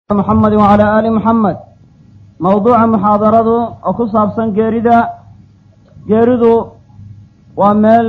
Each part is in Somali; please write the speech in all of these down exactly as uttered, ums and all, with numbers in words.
محمد وعلى آل محمد. موضوع محاضرة أقصى بسن جيردا جيردو ومال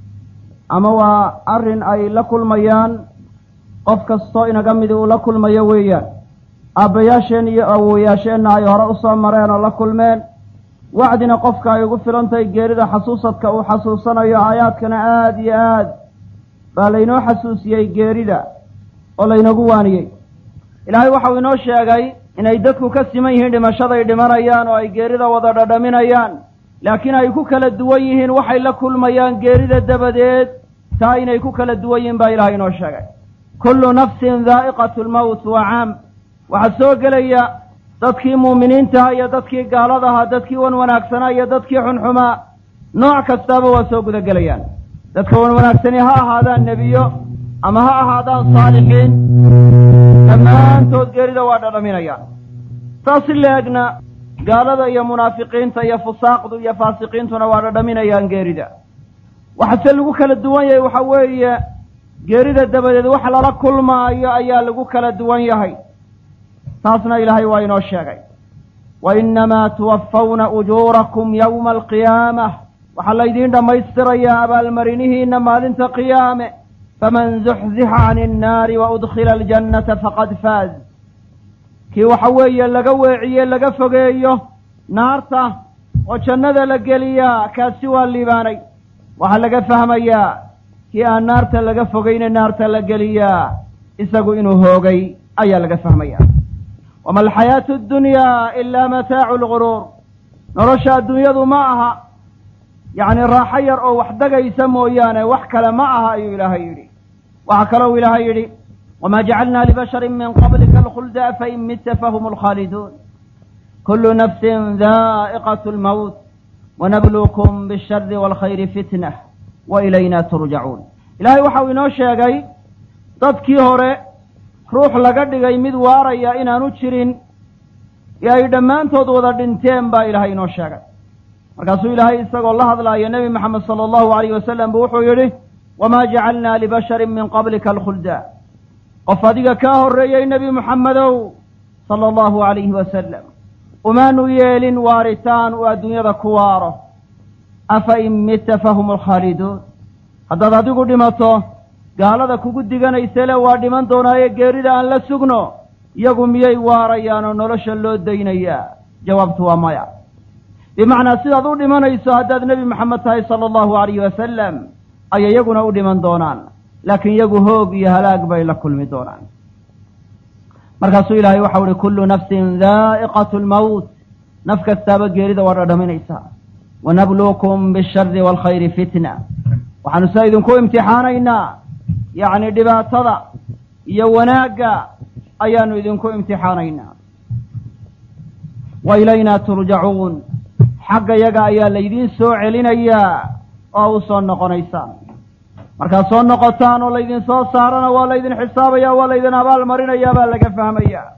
أما وأرن أي لكل ميان قف كستوئنا جمدو لكل ميويا أبياشين أو ياشين أي رأسا مرينا لكل مال وعدنا قفك يغفر أنت جيردا حسوسك أو حسوسنا يا آيات كنا آد يا آد فلينو حسوسي جيردا ولينو قواني ilaahay waxa uu inoo sheegay inay dadku ka siman yihiin dhimashada ay dhimanayaan oo ay geerida wada dhadhaminayaan laakiin ay ku kala duwan yihiin waxay la kulmayaan geerida dabadeed taa inay ku kala duwan yihiin baa ilaahay inoo sheegay kullu nafsin dhaa'iqatul mawt wa 'am waxa soo galaya dadkii muuminiinta iyo dadkii gaalada ah dadkii wan wanaagsanaa iyo dadkii xunxuma nooc kastaba waa soo guda galayaan dadka wan wanaagsani ha ahaadaan nebiyo ama ha ahaadaan saalixiin dhammaantood geerida waa dhadhaminayaan saas leegna gaalada iyo munaafiqiinta iyo fusaaqdu iyo faasiqiintuna waa dhadhaminayaan geerida waxase lagu kala duwan yahay waxa weeye geerida dabadeed wax lala kulmaayo ayaa lagu kala duwan yahay taasna ilaahay waa inoo sheegay wa innamaa tuwaffawna ujuurakum yawma alqiyaamah waxaa laydiin dhammaystirayaa abaalmarinihiinna maalinta qiyaame فمن زحزح عن النار وأدخل الجنة فقد فاز كي وحوية لقويعية لقفقية نارته وجنة لقليا كاسوا الليباني وحلق فهميا كي النارته لقفقين النارته لقليا إساقوا إنه هوغي أيا لقفهميا وما الحياة الدنيا إلا متاع الغرور نرشى الدنيا ذو معها يعني راحير أو وحدقا يسموا إيانا وحكل معها أي إلهي يري وحكلوا إلهي يري وما جعلنا لبشر من قبلك الخلد فإن مت فهم الخالدون كل نفس ذائقة الموت ونبلوكم بالشر والخير فتنة وإلينا ترجعون إلهي وحاوي نوشي أغاي تدكي هوري روح لقد غاي مدوارا يا إنا نتشرين يا إدمان تودو ذا دنتين با إلهي نوشي أغاي markaasuu ilaahay isagoo la hadlaaya nebi maxamed sala allahu alayh wasalam buu wuxuu yidhi wamaa jacalnaa libasharin min qablika alkhulda qof adiga kaa horreeyey nebi moxamedow sala allahu alayhi wasalam umaanu yeelin waaritaan uu adduunyada ku waaro afa in mitta fahum alkhaaliduun haddaad adigu dhimato gaalada kugu diganaysale waa dhiman doonaaye geerida aan la sugno iyagu miyay waarayaan oo nolosha loo daynayaa jawaabtu waa maya bimacnaa sidaad u dhimanayso haddaad nebi moxamed tahay sala allahu alayhi wasalam ayay iyaguna u dhiman doonaan laakiin iyagu hoog iyo halaag bay la kulmi doonaan markaasuu ilaahay waxau uhi kullu nafsin dhaa'iqatu lmawt naf kastaaba geerida waa dhadhaminaysaa wanabluukum bishari waalkhayri fitna waxaanu sidaa idinku imtixaanaynaa yacni dhibaatada iyo wanaagga ayaanu idinku imtixaanaynaa wa ilaynaa turjacuun xagga yaga ayaa laydiin soo celinayaa oo u soo noqonaysaan markaad soo noqotaan oo laydin soo saarana waa laydin xisaabayaa waa laydin abaal marinayaa baa laga fahmayaa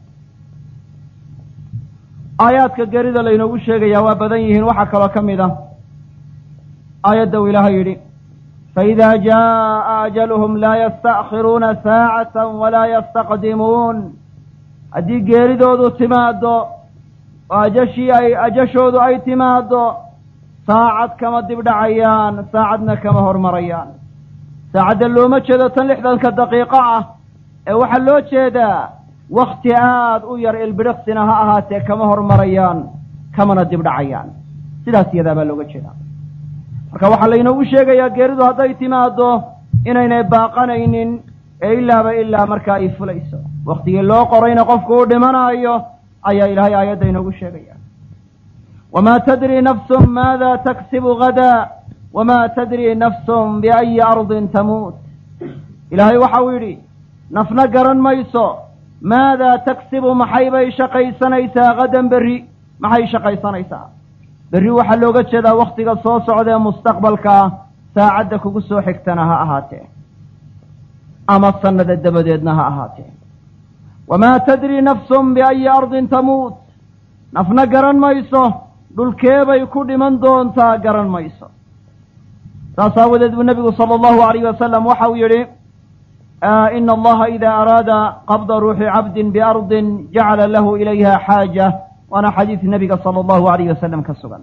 aayaadka geerida laynoogu sheegayaa waa badan yihiin waxaa kaloo ka mid ah aayadda uu ilaahay yidhi faidaa jaa'a ajaluhum laa yasta'khiruuna saacatan walaa yastaqdimuun haddii geeridoodu timaado oo ajashii ay ajashoodu ay timaado saacad kama dib dhacayaan saacadna kama hormarayaan saacadda looma jeedo tan lixdanka daqiiqo ah ee waxaa loo jeedaa wakhti aad u yar ilbidhiqsina ha ahaatee kama hormarayaan kamana dib dhacayaan sidaas iyadaa baa looga jeedaa marka waxaa laynoogu sheegayaa geeridu hadday timaado inaynay baaqanaynin ee ilaaba ilaa markaa ay fulayso wakhtigii loo qorayna qofku u dhimanaayo ayaa ilaahay aayadda inoogu sheegaya wamaa tadrii nafsun maada taksibu gadaa wamaa tadrii nafsun biayi ardin tamuut ilaahay waxa uu yidhi nafna garan mayso maadaa taksibu maxay bay shaqaysanaysaa gadan berri maxay shaqaysanaysaa berri waxaa looga jeedaa wakhtiga soo socda ee mustaqbalka ah saacadda kugu soo xigtana ha ahaatee ama sannada dabadeedna ha ahaatee wamaa tadrii nafsun biayi ardin tamuut nafna garan mayso dhulkeebay ku dhiman doontaa garan mayso saas aawadeed buu nebigu sala allahu alayh wasalam waxa uu yidhi آه إن الله إذا أراد قبض روح عبد بأرض جعل له إليها حاجة وأنا حديث النبي صلى الله عليه وسلم كالسجن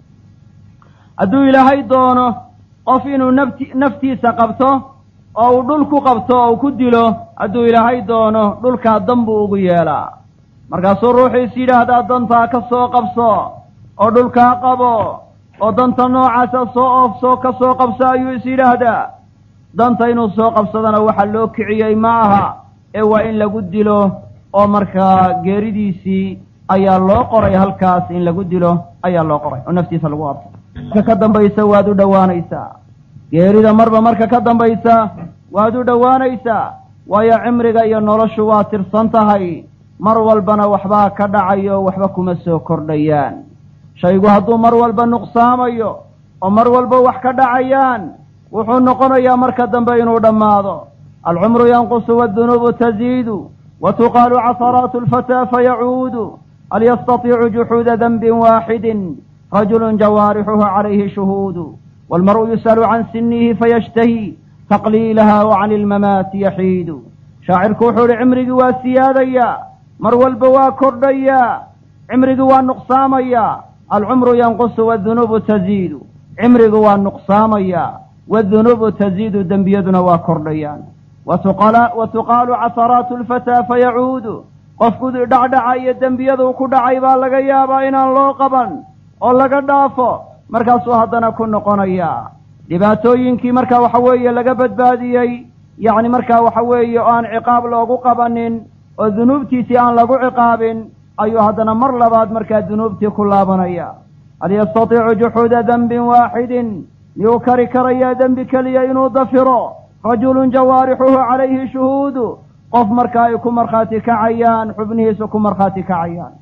أدو إلهي دونه قفين نفتي, نفتي سقبته أو دلك قبته أو كدله أدو إلهي دونه دلك الدنبو غيالا مركز روحي سيدا هذا دنتا كسو قبصو أو دلك قبو أو دنتا نوعا سو أفسو كسو قبصا أيو سيدا هذا danta inuu soo qabsadana waxa loo kiciyey ma aha ee waa in lagu dilo oo markaa geeridiisii ayaa loo qoray halkaas in lagu dilo ayaa loo qoray oo naftiisa lagu qabto ka ka dambaysa waad u dhawaanaysaa geerida marba marka ka dambaysa waad u dhawaanaysaa waayo cimriga iyo noloshu waa tirsan tahay mar walbana waxbaa ka dhacayo waxba kuma soo kordhayaan shaygu hadduu mar walba nuqsaamayo oo mar walba wax ka dhacayaan wuxuu noqonayaa marka dambe inuu dhammaado alcumru yanqusu waaddunuubu taziidu watuqaalu casaraatu alfataa fayacuudu hal yastatiicu juxuuda danbin waaxidin rajulun jawaarixuhu calayhi shuhuudu waalmar'u yus'alu can sinihi fayashtahi taqliilaha wa cani ilmamaati yaxiidu shaacirku wuxuu ihi cimrigii waa siyaadayaa mar walba waa kordhayaa cimrigii waa nuqsaamayaa alcumru yanqusu waaddunuubu taziidu cimrigu waa nuqsaamayaa والذنوب تزيد دنبيدنا وكرديان وتقال عثرات الفتى فيعود قفكد دعدع اي دنبيدو كدعي با لغا يابا inaan loo qaban oo laga dhaafo markaas hadana ku noqonaya dhibaatooyinkii marka waxa weeye laga badbaadiyay yaani marka waxa weeye aan ciqaab loogu qabanin oo dunuubtiisi aan lagu ciqaabin ayuu hadana mar labaad marka dunuubtii ku laabanaya hal yastatiicu juhuuda dhanbin waahidin يوكري كريا ذنب كليا إنو ضفره رجل جوارحه عليه شهود قف مركايكم مرخاتي كعيان حبنه سكم مرخاتي كعيان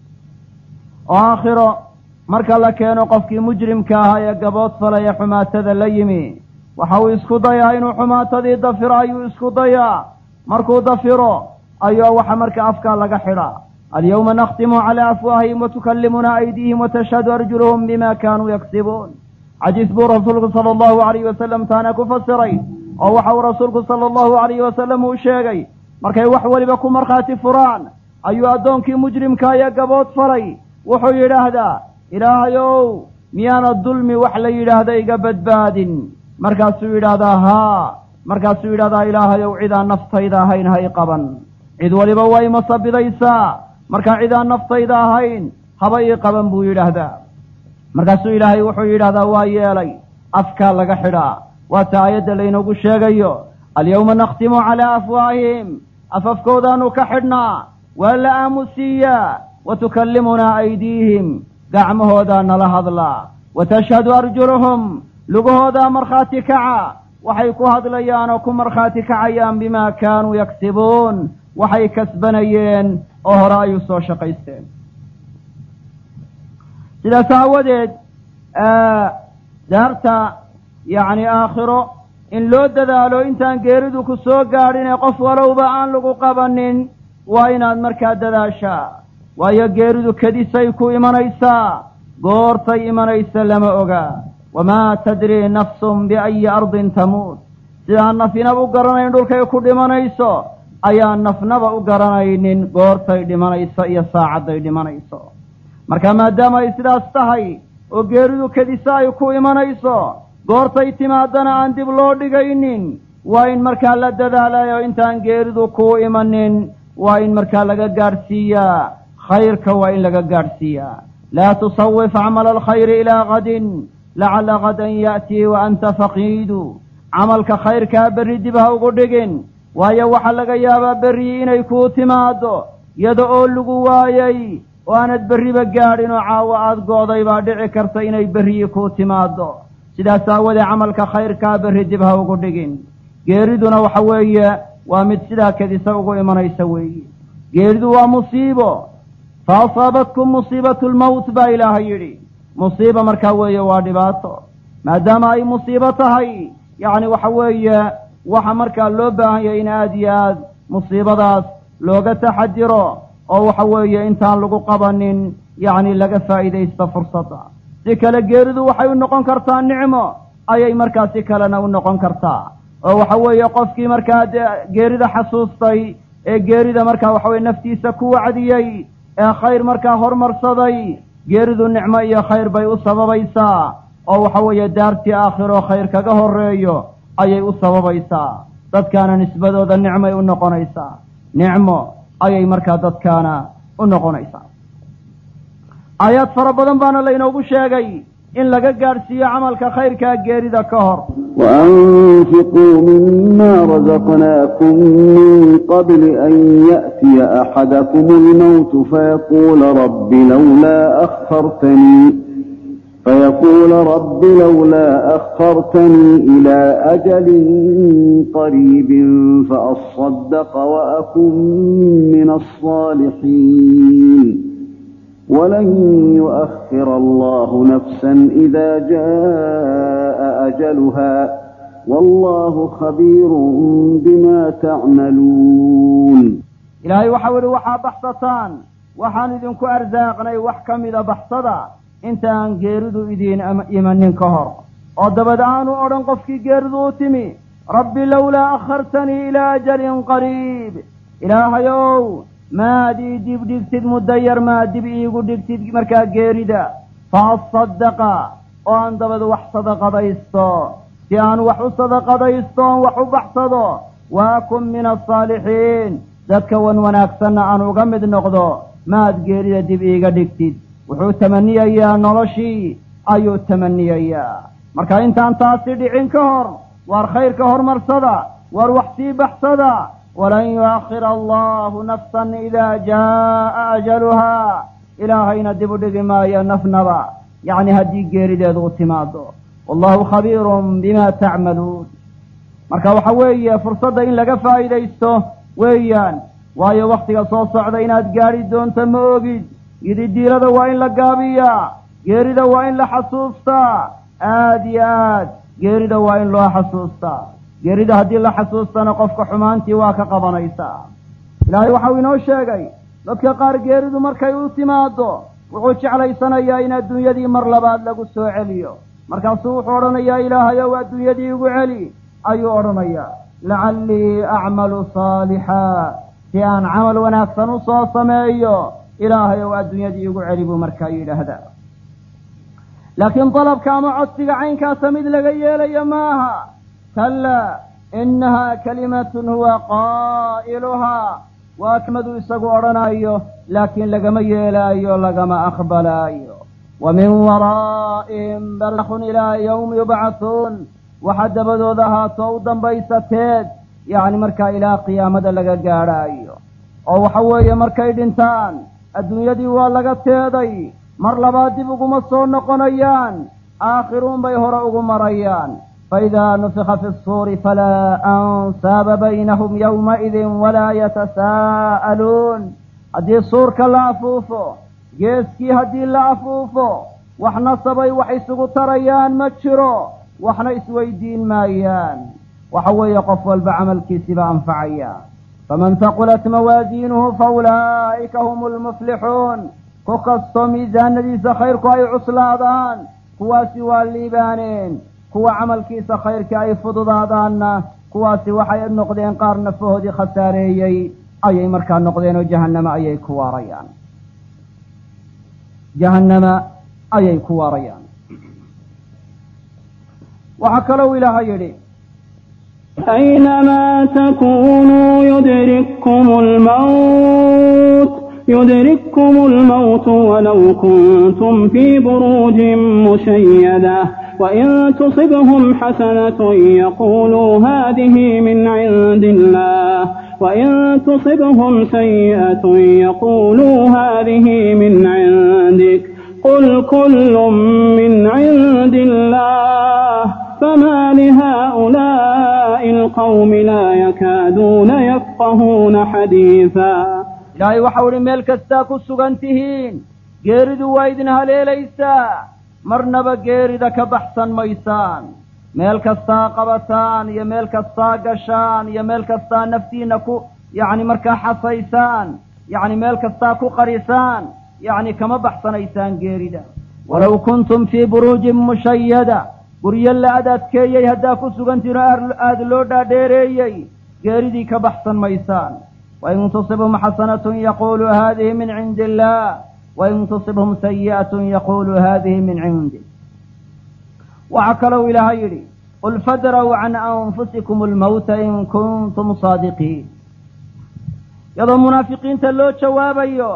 وآخر مركا لكينو قفكي مجرم كاها يقبوت فلا يحمات ذا الليمي وحاو اسكو ضيا إنو حمات ذي ضفر أيو اسكو ضيا مركو ضفره أيو وحمرك أفكا لقحرا اليوم نختم على أفواههم وتكلمنا أيديهم وتشهد أرجلهم بما كانوا يكسبون عجيز بو رسولك صلى الله عليه وسلم تانا كفسري او وحو رسولك صلى الله عليه وسلم وشيغي markay wax waliba ku marxaati furaan ayuu adoonkii mujrimka ya gabood faray wuxuu yiraahdaa ilaahayow miyana dulmi wax la yiraahdo iga badbaadin markaasuu yiraahdaa ha markaasuu yiraahdaa ilaahayow cida naftayda ahayn hay qaban cid waliba way masabidaysaa marka cida naftayda ahayn haba ii qaban buu yiraahdaa markaasuu ilaahay wuxuu yidhaahdaa waa yeelay afkaa laga xidhaa waa ta aayadda laynoogu sheegayo alyawma nakhtimu calaa afwaahihim afafkoodaanu ka xidhnaa waa la aamusiiyaa watukallimunaa aydiihim gacmahoodaa nala hadlaa watashhadu arjuluhum lugahoodaa markhaati kaca waxay ku hadlayaan oo ku markhaati kacayaan bimaa kaanuu yaksibuun waxay kasbanayeen oo hore ay u soo shaqaysteen sidaas aawadeed daarta yacni aakhiro in loo dadaalo intaan geeridu ku soo gaadhin ee qof walowba aan lagu qabanin waa inaad markaa dadaashaa waayo geeridu kadisay ku imanaysaa goortay imanaysa lama oga wamaa tadrii nafsun biayi ardin tamuut sidaan nafinaba u garanayn dhulkay ku dhimanayso ayaan nafnaba u garanaynin goortay dhimanayso iyo saacadday dhimanayso marka maadaama ay sidaas tahay oo geeridu kadisa ay ku imanayso goortay timaadana aan dib loo dhigaynin waa in markaa la dadaalayo intaan geeridu ku imanin waa in markaa laga gaadhsiiyaa khayrka waa in laga gaadhsiiyaa laa tusawif camala alkhayri ilaa gadin lacala gadan ya'tii wa anta faqiidu camalka khayrkaa berri dib ha ugu dhigin waayo waxaa laga yaabaa berri inay kuu timaado iyada oo lagu waayay oo aanad berriba gaadhin oo caawo aad go'day baa dhici karta inay berriyi kuu timaado sidaas aawadee camalka khayrkaa berri dib ha ugu dhigin geeriduna waxa weeye waa mid sidaa kadisa ugu imanaysa weeye geeridu waa musiibo fa asaabatkum musiibatu lmawt baa ilaahay yidhi musiiba markaa weeye waa dhibaato maadaama ay musiibo tahay yacni waxa weeye waxa markaa loo baahan yahay in aad iyo aad musiibadaas looga taxadiro oo waxa weeye intaan lagu qabanin yacni laga faa'iidaysto fursadda si kale geeridu waxay u noqon kartaa nicmo ayay markaa si kalena u noqon kartaa oo waxa weeye qofkii markaa geerida xasuustay ee geerida markaa waxa weye naftiisa ku wacdiyey ee khayr markaa hormarsaday geeridu nicmo iyo khayr bay u sababaysaa oo waxa weeye daartii aakhiro khayr kaga horreeyo ayay u sababaysaa dadkaana nisbadooda nicmay u noqonaysaa nicmo ayay markaa dadkaana u noqonaysaa aayaad fara badan baana laynoogu sheegay in laga gaadhsiiyo camalka khayrkaa geerida ka hor وأنفقوا مما رزقناكم من قبل أن يأتي أحدكم الموت فيقول رب لولا أخرتني فيقول رب لولا أخرتني إلى أجل قريب فأصدق وأكن من الصالحين ولن يؤخر الله نفسا إذا جاء أجلها والله خبير بما تعملون إلهي وحاول وحا بحثتان وحان إذنكو أرزاقني وحكم إذا بحثدا انت أن جيردو إذين إيمانين كهر ودبدانو أرن قفكي جيردو تمي ربي لولا أخرتني إلى أجل قريب إلهي ما دي ديب ديكتد مدير ما ديب إيقو ديكتد مركا جيردا فأصدق وأن دبد وح صدق ديستو تيان وحو صدق ديستو وحو بحصدو وأكن من الصالحين ذاتك ونوناكسن أن أغمد نقضو ما ديجيردا ديب إيقا ديكتد وحو تمني أيها نرشي أيو تمني أيها مركا انت أنت أصيدي عين كهر وار خير كهر مرصدا وار وحسي بحصدا ولن يؤخر الله نفسا إذا جاء أجلها إلهينا دبدق ما ينفنبا يعني هدي جيري دو تمادو والله خبير بما تعملون marka waxa weeye fursada in laga faa'iideysto weeyaan waayo waqtiga soo socda inaad gaari doonto ma ogid yididiilada waa in la gaabiyaa geerida waa in la xasuustaa aad iyo aad geerida waa in loo xasuustaa geerida haddii la xasuustana qofka xumaantii waa ka qabanaysaa ilaahay waxau inoo sheegay dadka qaar geeridu markay u timaado wuxuu jeclaysanayaa in adduunyadii mar labaad lagu soo celiyo markaasuu wuxuu odhanayaa ilaahayow adduunyadii igu celi ayuu odhanayaa lacallii acmalu saalixaa si aan camal wanaagsan u soo sameeyo ilaahayow adduunyadii igu celi buu markaa yidhaahdaa laakiin dalabka ama codsiga caynkaasa mid laga yeelayo maaha كلا إنها كلمة هو قائلها وأكمد يسقوا رنايو لكن لقم يلايو لقم أخبلايو ومن ورائهم برخ إلى يوم يبعثون وحد بدو ذها صودا بيستيد يعني مركا إلى قيامة لقى قارايو أو حوية مركا دنتان الدنيا دي واللقى تيدي مرلبات دي بقوم الصور نقنيان آخرون بيهرأوا مريان فإذا نفخ في الصور فلا أنساب بينهم يومئذ ولا يتساءلون هدي الصور كلا أفوفو جيسكي هدي لا أفوفو وحنا صبي وحيسقو تريان متشرو وحنا اسوي دين مايان وحوي يقفوا بعمل كسب أنفعيان فمن ثقلت موازينه فأولئك هم المفلحون كوكستو ميزان نديس خير كواي عسلادان كواسي والليبانين kuwa camalkiisa khayrka ay fududaadaanna kuwaasi waxay noqdeen qaar nafahoodii khasaareeyey ayay markaa noqdeen oo jahannama ayay ku waarayaan jahannama ayay ku waarayaan waxaa kaloo ilaahay yidhi أينما تكونوا يدرككم الموت يدرككم الموت ولو كنتم في بروج مشيدة وإن تصبهم حسنة يقولوا هذه من عند الله وإن تصبهم سيئة يقولوا هذه من عندك قل كل من عند الله فما لهؤلاء القوم لا يكادون يفقهون حديثا إلهي وحول ملك استاكو السغنتهين جيردوا وايدنها ليليسا marnaba geerida ka baxsan maysaan meel kastaa qabataan iyo meel kastaa gashaan iyo meel kastaa naftiina ku yacni markaa xasaysaan yacni meel kastaa ku qarisaan yacni kama baxsanaysaan geerida walow kuntum fii buruujin mushayada guryo la ad adkeeyey haddaa ku sugantiino aada loo dhaadheereeyey geeridii ka baxsan maysaan wain tusibhum xasanatun yaquulu haadihi min cindi illah wain tusibhum sayi'atun yaquulu haadihi min cindi waxaa kalou ilaahay yidhi qul fadraw can anfusikum almawta in kuntum saadiqiin iyadoo munaafiqiinta loo jawaabayo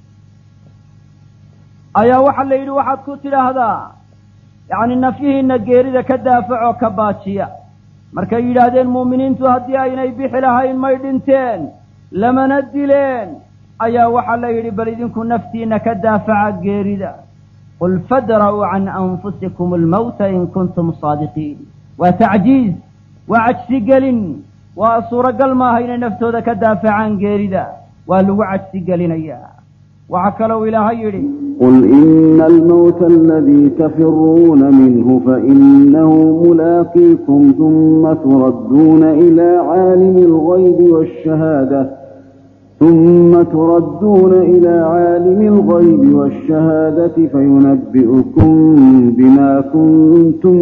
ayaa waxaa la yidhi waxaad ku tidhaahdaa yacni nafyihiinna geerida ka daafacoo ka baajiya markay yidhaahdeen mu'miniintu haddii aynay bixi lahayn may dhinteen lamana dileen ayaa waxaa la yidhi bal idinku naftiinna ka daafaca geerida qul fadra'uu can anfusikum almawta in kuntum saadiqiin waa tacjiiz waa cajsigelin waa suuragal maaha inay naftooda ka daafacaan geerida waa lagu cajsigelinayaa waxaa kalou ilaahay yidhi قل إن الموت الذي تفرون منه فإنه ملاقيكم ثم تردون إلى عالم الغيب والشهادة ثم تردون إلى عالم الغيب والشهادة فينبئكم بما كنتم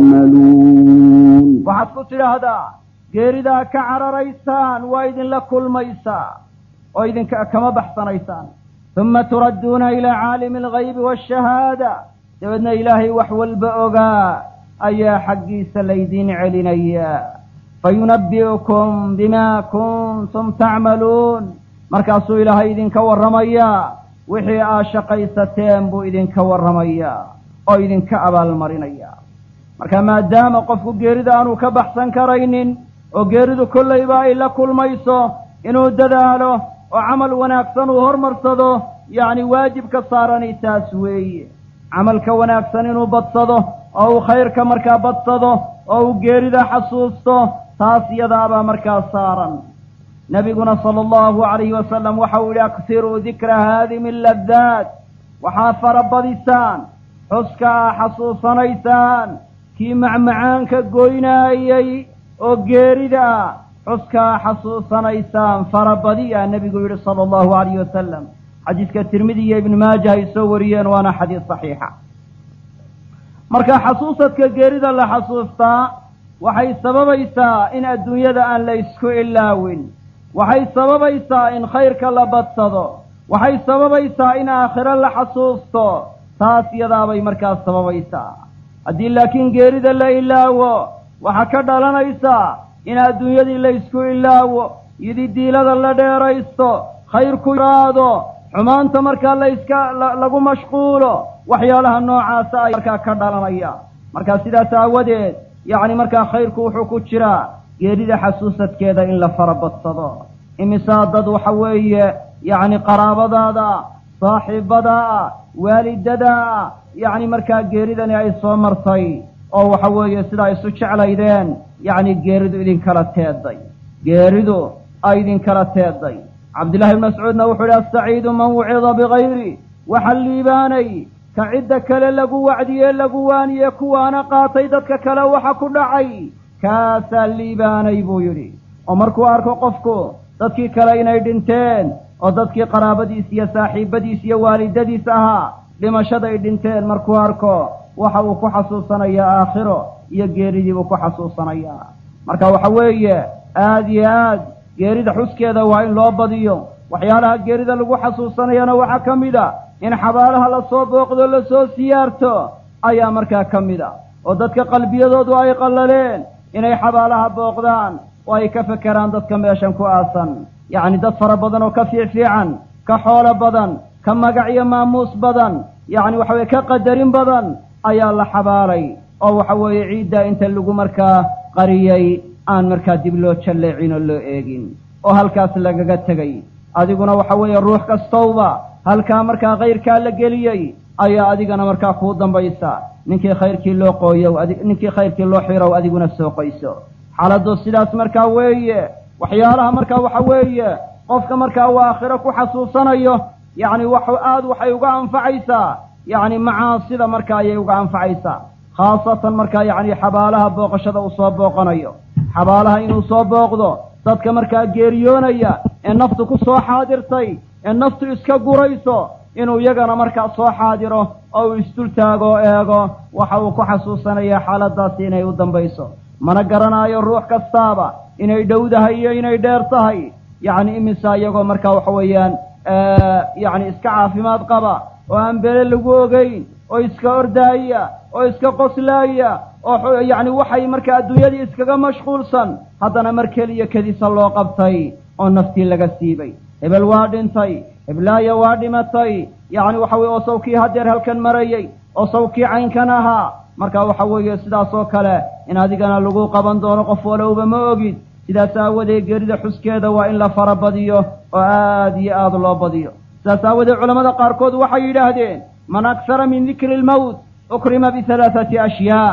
تعملون waxaad ku tidhaahdaa geeridaa ka cararaysaan waa idinla kulmaysaa oo idinka kama baxsanaysaan uma turadduuna ilaa caalimi alghaybi waashahaada dabeedna ilaahay wax walba ogaa ayaa xaggiisa laydiin celinayaa fayunabbi'ukum bimaa kuntum tacmaluun markaasuu ilaahay idinka warramayaa wixii aa shaqaysateen buu idinka warramayaa oo idinka abaalmarinayaa marka maadaama qofku geerida aanu ka baxsan karaynin oo geeridu kollayba ay la kulmayso inuu dadaalo oo camal wanaagsan uu hormarsado yacni waajib ka saarani taas weeye camalka wanaagsan inuu badsado oo uu khayrka markaa badsado oo uu geerida xasuusto taas iyadaabaa markaa saaran nebiguna sala allahu calayhi wasalam waxau yidhi aksiruu dikra haadimi laddaat waxaa farabadisaan xuska aa xasuusanaysaan kii macmacaanka goynaayey oo geerida ah xuskaa xasuusanaysaan farabadiyaa nebigu yidhi sala allahu calayhi wasalam xadiiska tirmidi iyo ibnu maaja ay soo wariyeen waana xadiis saxiixa marka xasuusadka geerida la xasuustaa waxay sababaysaa in adduunyada aan la isku ilaawin waxay sababaysaa in khayrka la badsado waxay sababaysaa in aakhiro la xasuusto taas yadaabay markaas sababaysaa haddii laakiin geerida la ilaawo waxaa ka dhalanaysaa in adduunyadii la isku ilaawo yididiilada la dheeraysto khayrku yaraado xumaanta markaa la iska lagu mashquulo waxyaalaha noocaasa ay markaa ka dhalanaya markaa sidaas aawadeed yacni markaa khayrku wuxuu ku jiraa geerida xasuusadkeeda in la farabadsado imisaa dad waxa weeye yacni qaraabadaada saaxiibadaa waalidadaa yacni markaa geeridani ay soo martay oo waxa weeye sidaa isu jeclaydeen yacni geeridu idinkala teeday geeridu ay idinkala teeday cabdillahi ibn mascuudna wuxuu yidhi asaciidu man wucida bikayri waxa liibaanay ka cidda kale lagu wacdiyee lagu waaniye kuwaana qaatay dadka kale waxa ku dhacay kaasaa liibaanay buu yidhi oo markuu arko qofku dadkii kale inay dhinteen oo dadkii qaraabadiis iyo saaxiibadiis iyo waalidadiis ahaa dhimashaday dhinteen markuu arko waxa uu ku xasuusanayaa aakhiro iyo geeridii buu ku xasuusanayaa marka waxa weeye aad iyo aad geerida xuskeeda waa in loo badiyo waxyaalaha geerida lagu xasuusanayana waxaa ka mid a in xabaalaha lasoo booqdo lasoo siyaarto ayaa markaa ka mid a oo dadka qalbiyadoodu ay qallaleen inay xabaalaha booqdaan oo ay ka fekeraan dadka meeshan ku aasan yacni dad fara badan oo ka fiicfiican ka xoolo badan ka magac iyo maamuus badan yacni waxa weye ka qadarin badan ayaa la xabaalay oo waxa weeye ciiddaa inta lagu markaa qariyey aan markaa dib loo jalleecin oo loo eegin oo halkaas lagaga tegay adiguna waxa weeye ruux kastowba halkaa markaa khayrkaa la geliyey ayaa adigana markaa kuu dambaysa ninkii khayrkii loo qooyow ninkii khayrkii loo xirow adiguna soo qoyso xaaladdu sidaas markaa weeye waxyaalaha markaa waxa weeye qofka markaa uu aakhiro ku xasuusanayo yacni wax aad waxay uga anfacaysaa yacni macaasida markaa ayay uga anfacaysaa khaasatan markaa yacni xabaalaha booqashada uu soo booqanayo xabaalaha inuu soo booqdo dadka markaa geeriyoonaya ee naftu ku soo xaadirtay ee naftu iska gurayso inuu iyagana markaa soo xaadiro oo uu isdul taago oo eego waxa uu ku xasuusanayaa xaaladaasi inay u dambayso mana garanaayo ruux kastaaba inay dhowdahay iyo inay dheer tahay yacni imisa iyagoo markaa waxa weeyaan yacni iska caafimaad qaba oo aan bele lagu ogeyn oo iska ordaaya oo iska qoslaaya oo yacni waxay markaa adduunyadii iskaga mashquulsan haddana mar keliya kedisa loo qabtay oo naftii laga siibay hebel waa dhintay heblaaya waa dhimatay yacni waxa weye oo sawkii haddeer halkan marayay oo sawkii caynkan ahaa marka waxa weeye sidaas oo kale in adigana lagu qaban doono qof walowba ma ogid sidaas aawadeed geerida xuskeeda waa in la fara badiyo oo aad iyo aad loo badiyo sidaas aawadeed culamada qaarkood waxay yidhaahdeen man aksara min dikri lmawt ukrima bihalaathati ashyaa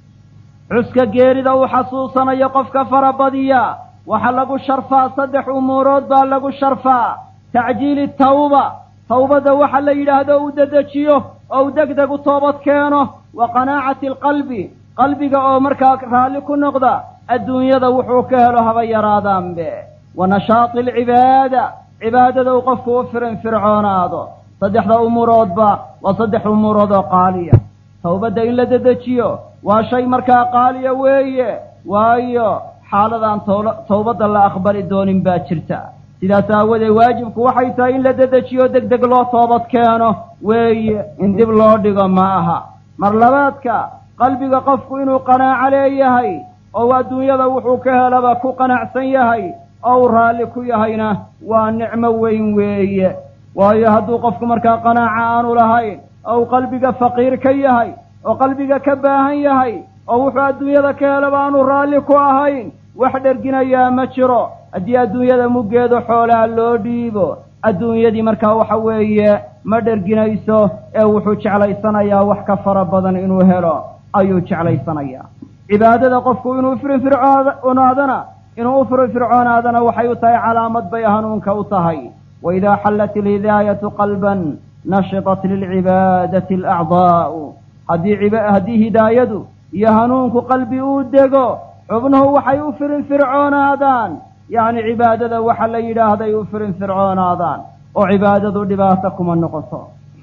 xuska geerida uu xasuusanayo qofka fara badiya waxaa lagu sharfaa saddex umuurood baa lagu sharfaa tacjiili tawba tawbadda waxa la yidhaahdo uu dedejiyo oo uu deg deg u toobad keeno wa qanaacati alqalbi qalbiga oo markaa raalli ku noqda adduunyada wuxuu ka helo haba yaraadaanbe wa nashaati alcibaada cibaadada uu qofku u firin fircoonaado saddexda umuuroodba waa saddex umuurood oo qaaliya tawbadda in la dedejiyo waa shay markaa qaaliya weeye waayo xaaladaan tawbadda la aqbali doonin baa jirta sidaas aawadeed waajibku waxay tahay in la dedejiyo deg deg loo toobad keeno weeye in dib loo dhigo ma aha mar labaadka qalbiga qofku inuu qanaaco leeyahay oo adduunyada wuxuu ka helaba ku qanacsan yahay oo uu raalli ku yahayna waa nicmo weyn weeye waayo hadduu qofku markaa qanaaca aanu lahayn oo uu qalbiga faqiir ka yahay oo qalbiga ka baahan yahay oo wuxuu adduunyada ka helaba aanu raalli ku ahayn wax dherginayaa ma jiro haddii adduunyada muggeedu xoolaa loo dhiibo adduunyadii markaa waxa weeye ma dherginayso ee wuxuu jeclaysanayaa wax ka fara badan inuu helo ayuu jeclaysanayaa cibaadada qofku inuu firinfircoonaadana inuu u firinfircoonaadana waxay u tahay calaamad bay hanuunka u tahay waidaa xallat alhidaayatu qalban nashitat lilcibaadati alacdaa'u haddii haddii hidaayadu iyo hanuunku qalbi uu dego xubnuhu waxay u firinfircoonaadaan yacni cibaadada waxa la yidhaahday u firinfircoonaadaan oo cibaadadu dhibaato kuma noqoto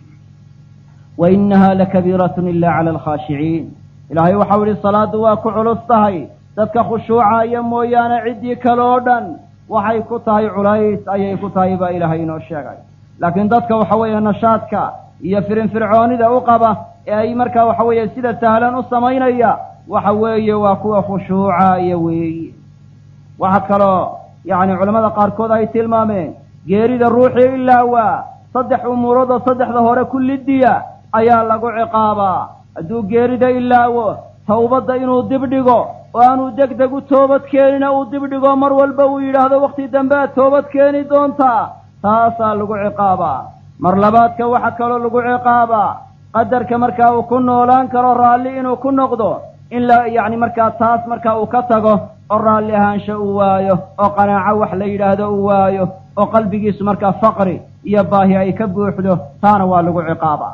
wa innaha lakabiiratun ila cala alkhaashiciin ilaahay waxau idhi salaaddu waa ku culus tahay dadka khushuucaya mooyaane ciddii kale oo dhan waxay ku tahay culays ayay ku tahay baa ilaahay inoo sheegay laakiin dadka waxa weeye nashaadka iyo firinfircoonida u qaba ee ay markaa waxa weeye sida sahlan u samaynaya waxa weeye waa kuwa khushuucaya weeye waxa kaloo yacni culammada qaarkood ay tilmaameen geerida ruuxii ilaa waa saddex umuurood oo saddexda hore ku lidiya ayaa lagu ciqaabaa hadduu geerida ilaawo tawbadda inuu dibdhigo oo aanuu deg deg u toobad keenina uu dibdhigo mar walba uu yidhaahdo wakhti dambe aad toobad keeni doontaa taasaa lagu ciqaabaa mar labaadka waxa kaloo lagu ciqaabaa qadarka markaa uu ku noolaan karo raalli inuu ku noqdo in la yacni markaa taas markaa uu ka tago oo raalli ahaansha uu waayo oo qanaaco wax la yidhaahdo uu waayo oo qalbigiisu markaa faqri iyo baahi ay ka buuxdo taana waa lagu ciqaabaa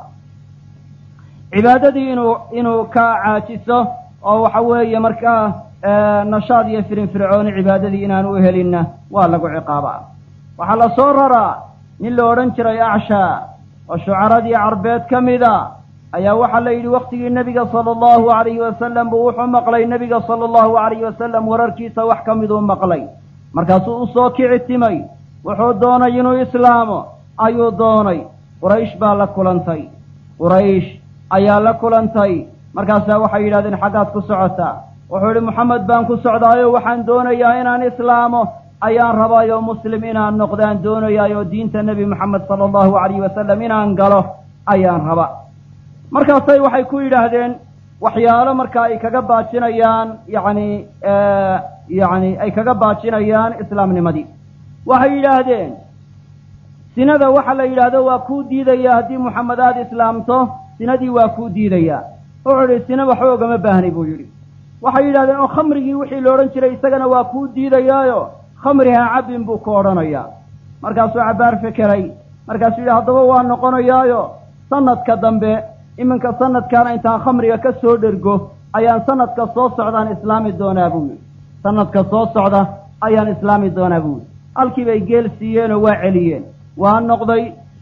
cibaadadii inuu inuu ka caajiso oo waxa weeye markaa nashaad iyo firinfircooni cibaadadii inaanu u helinna waa lagu ciqaabaa waxaa la soo raraa nin la odhan jiray acshaa oo shucaradii carbeed ka mida ayaa waxaa la yidhi wakhtigii nebiga sala allahu calayhi wasalam buu wuxuu maqlay nebiga sala allahu calayhi wasalam wararkiisa wax ka miduu maqlay markaasuu u soo kici timay wuxuu doonay inuu islaamo ayuu doonay quraysh baa la kulantay quraysh ayaa la kulantay markaasaa waxay yidhahdeen xaggaad ku socotaa wuxuu yidhi moxamed baan ku socdaayo waxaan doonayaa inaan islaamo ayaan rabaayoo muslim inaan noqdaan doonayaayoo diinta nebi moxamed sala allahu calayhi wasalam inaan galo ayaan raba markaasay waxay ku yidhaahdeen waxyaalo markaa ay kaga baajinayaan yacni yacni ay kaga baajinayaan islaamnimadii waxay yidhaahdeen sinada waxa la yidhaahdo waa kuu diidayaa haddii moxamed aada islaamto sinadii waa kuu diidayaa wuxuu yidhi sina waxba ogama baahnay buu yidhi waxay yidhahdeen oo khamrigii wixii la odhan jiray isagana waa kuu diidayaayo khamriha cabbin buu ku odhanayaa markaasuu cabbaar fekeray markaasuu yidhi haddaba waa noqonayaayo sanadka dambe iminka sanadkaana intaan khamriga ka soo dhergo ayaan sanadka soo socdaan islaami doonaa buu yidhi sanadka soo socda ayaan islaami doonaa buu yidhi halkii bay geel siiyeenoo waa celiyeen waa noqday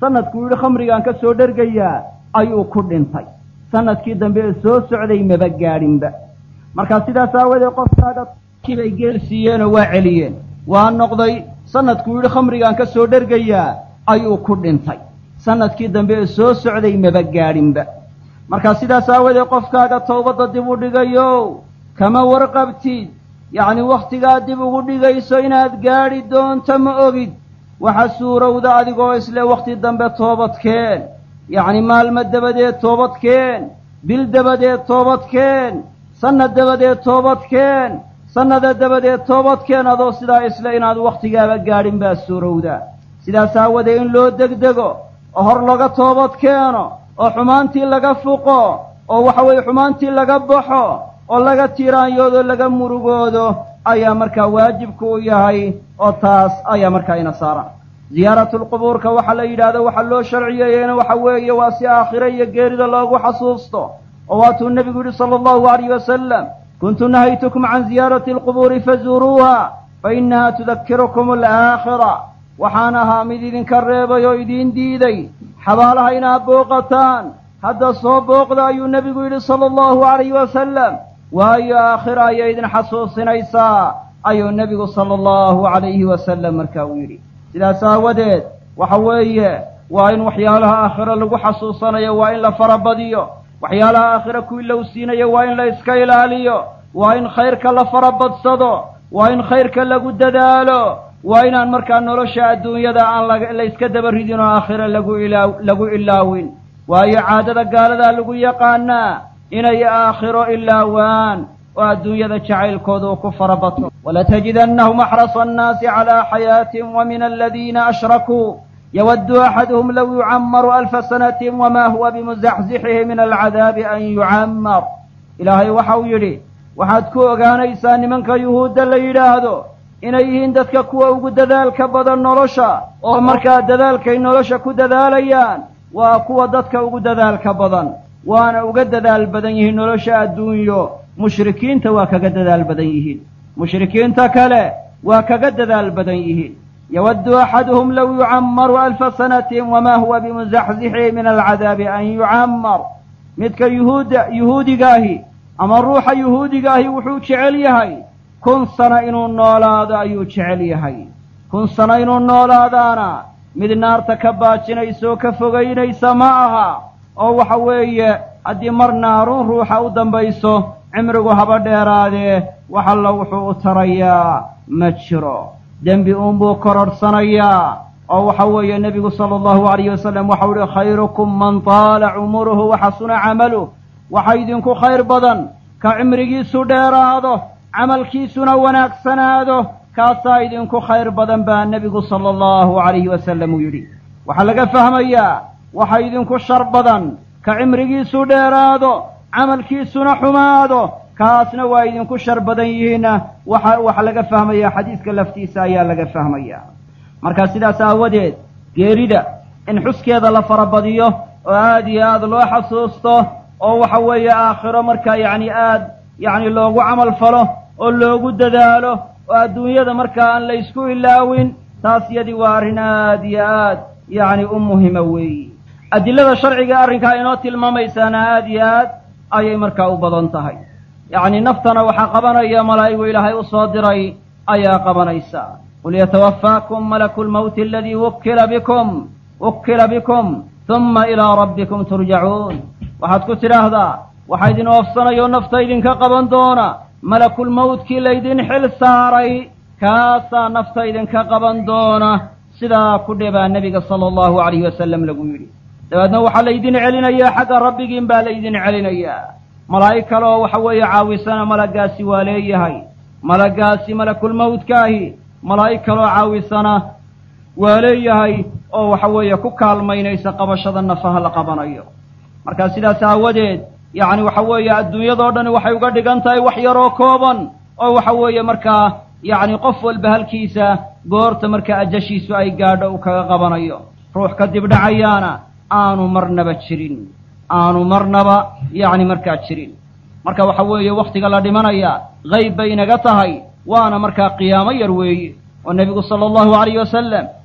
sanadkuu yidhi khamrigaan ka soo dhergayaa ayuu ku dhintay sanadkii dambe ee soo socday maba gaadhinba markaa sidaas aawadeed qofkaaga kibay geel siiyeenoo waa celiyeen waa noqday sanadkuu yidhi khamrigaan ka soo dhergayaa ayuu ku dhintay sanadkii dambe ee soo socday maba gaadhinba markaa sidaas aawadeed qofkaaga towbadda dib u dhigayo kama warqabtid yacni wakhtigaa dib ugu dhigayso inaad gaadhi doonto ma ogid waxa suurowda adigoo isle wakhti dambe toobadkeen yacni maalmo dabadeed toobadkeen bil dabadeed toobadkeen sannad dabadeed toobadkeen sannada dabadeed toobadkeen adoo sidaa isle inaad wakhtigaaba gaadhin baa suurowda sidaas aawadee in loo degdego oo hor laga toobad keeno oo xumaantii laga fuqo oo waxa weeye xumaantii laga baxo oo laga tiiraanyoodo laga murugoodo ayaa markaa waajibku u yahay oo taas ayaa markaa ina saaran ziyaaratulqubuurka waxa la yidhaahdo waxa loo sharciyeeyeyna waxa weeye waa si aakhire iyo geerida loogu xasuusto oo waatuu nebigu yidhi sala allahu alayh wasalam kuntu nahaytukum can ziyaarati alqubuuri fazuuruuha fa innaha tudakirukum alaakhira waxaan ahaa mid idinka reebay oo idiin diiday xabaalaha inaad booqataan hadda soo booqda ayuu nebigu yidhi sala allahu alayhi wasalam waayo aakhira ayay idin xasuusinaysaa ayuu nebigu sala allahu calayhi wasalam markaa uu yidhi sidaas aawadeed waxa weeye waa in waxyaalaha aakhira lagu xasuusanayo waa in la farabadiyo waxyaalaha aakhira kuwii low siinayo waa in la iska ilaaliyo waa in khayrka la farabadsado waa in khayrka lagu dadaalo waa inaan markaa nolosha adduunyada aan la iska daba ridin oo aakhira lagu ilaa lagu ilaawin waayo caadada gaaladaa lagu yaqaanaa inay aakhiro ilaawaan oo adduunyada jacaylkooda uu ku farabato walatajidannahum axrasa annaasi calaa xayaatin wa min aladiina ashrakuu yawaddu axaduhum low yucammaru alfa sanatin wamaa huwa bimuzaxzixihi min alcadaabi an yucammar ilaahay waxa uu yidhi waxaad ku ogaanaysaa nimanka yuhuudda la yidhaahdo inay yihiin dadka kuwa ugu dadaalka badan nolosha oo markaa dadaalkay nolosha ku dadaalayaan waa kuwa dadka ugu dadaalka badan waana uga dadaal badan yihiin nolosha adduunyo mushrikiinta waa kaga dadaal badan yihiin mushrikiinta kale waa kaga dadaal badan yihiin yawaddu axaduhum low yucammaru alfa sanatin wamaa huwa bimuzaxzixihi min alcadaabi an yucammar midka yuhuudda yuhuudigaahi ama ruuxa yuhuudigaahi wuxuu jecel yahay kun sano inuu noolaado ayuu jecel yahay kun sano inuu noolaadaana mid naarta ka baajinaysa oo ka fogaynaysa ma aha oo waxa weeye haddii mar naarun ruuxa u dambayso cimrigu haba dheeraadee wax alla wuxuu u tarayaa ma jiro dembi uunbuu kororhsanayaa oo waxa weeye nebigu sala allahu alayh wasalam waxau uhi khayrukum man taala cumuruhu waxasuna camaluh waxa idinku khayr badan ka cimrigiisu dheeraado camalkiisuna wanaagsanaado kaasaa idinku khayr badan baa nebigu sala allahu calayhi wasalam uu yidhi waxaa laga fahmayaa waxa idinku shar badan ka cimrigiisu dheeraado camalkiisuna xumaado kaasna waa idinku shar badan yihiinna waxa waxa laga fahmayaa xadiiska laftiisa ayaa laga fahmayaa markaa sidaas aawadeed geerida in xuskeeda la farabadiyo oo aad iyo aad loo xasuusto oo waxa weeye aakhiro markaa yacni aad yacni loogu camal falo oo loogu dadaalo oo adduunyada markaa aan la ysku ilaawin taas yadii waa arrin aad iyo aad yacni u muhima weeyi adilada sharciga arrinkaa inoo tilmaamaysaana aad iyo aad ayay markaa u badan tahay yacni naftana waxaa qabanaya malaa'igu ilaahay u soo diray ayaa qabanaysa qul yatawafaakum malaku lmawti aladii wukkila bikum wukkila bikum huma ilaa rabbikum turjacuun waxaad ku tidhaahdaa waxaa idin oofsanayoo nafta idinka qaban doona malakulmawtkii laydin xil saaray kaasaa nafta idinka qaban doona sidaa ku dhebaa nebiga sala allahu calayhi wasalam lagu yidhi dabeedna waxaa laydin celinayaa xagga rabbigiin baa laydin celinayaa malaa'ig kale oo waxa weeye caawisana malaggaasi waa leeyahay malaggaasi malakulmawtkaahi malaa'ig kaleoo caawisana waa leeyahay oo waxa weeye ku kaalmaynaysa qabashada nafaha la qabanayo markaa sidaas aawadeed yacni waxa weeye adduunyadoo dhan waxay uga dhigan tahay wax yaroo kooban oo waxa weeye markaa yacni qof walba halkiisa goorta markaa ajashiisu ay gaadho uu kaga qabanayo ruux kadib dhacayaana aanu marnaba jirin aanu marnaba yacni markaa jirin marka waxa weeye wakhtiga la dhimanaya hayb bay inaga tahay waana markaa qiyaamo yar weeye oo nebigu sala allahu calayhi wasalam